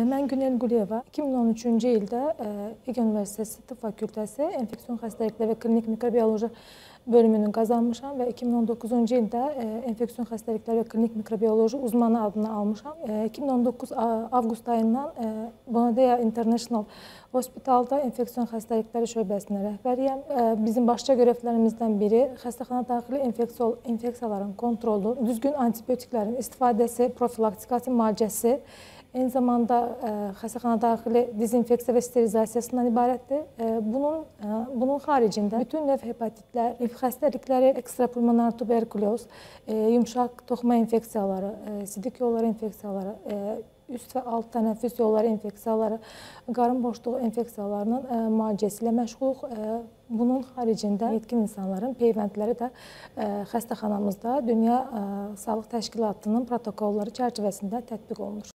Mən Günel Quliyeva 2013-cü ildə Ege Üniversitesi Tıp Fakültəsi İnfeksion Xəstəliklər və Klinik Mikrobioloji bölümünü qazanmışam və 2019-cu ildə İnfeksion Xəstəliklər və Klinik Mikrobioloji uzmanı adını almışam. 2019 avqust ayından Bonadea International Hospitalda İnfeksion Xəstəlikləri şöbəsinin rəhbəriyəm. Bizim başqa görevlərimizdən biri xəstəxana daxili infeksiyaların kontrolu, düzgün antibiotiklərin istifadəsi, profilaktikası, müalicəsi, eyni zamanda xəstəxana daxili dezinfeksiya və sterilizasiyasından ibarətdir. Bunun xaricində bütün növ hepatitlər, xəstəlikləri, ekstrapulmonar tuberkuloz, yumşaq toxuma infeksiyaları, sidik yolları infeksiyaları, üst və alt tənəffüs yolları infeksiyaları, qarın boşluğu infeksiyalarının müalicəsi ilə məşğuluq. Bunun xaricində yetkin insanların peyvəndləri də xəstəxanamızda Dünya Sağlıq Təşkilatının protokolları çərçivəsində tətbiq olunur.